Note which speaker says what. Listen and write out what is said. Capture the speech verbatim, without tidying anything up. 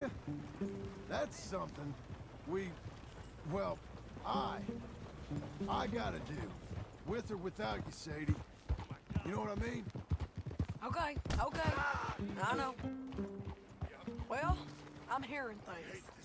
Speaker 1: That's something we, well, I, I gotta do. With or without you, Sadie. You know what I mean?
Speaker 2: Okay, okay. I know. Well, I'm hearing things.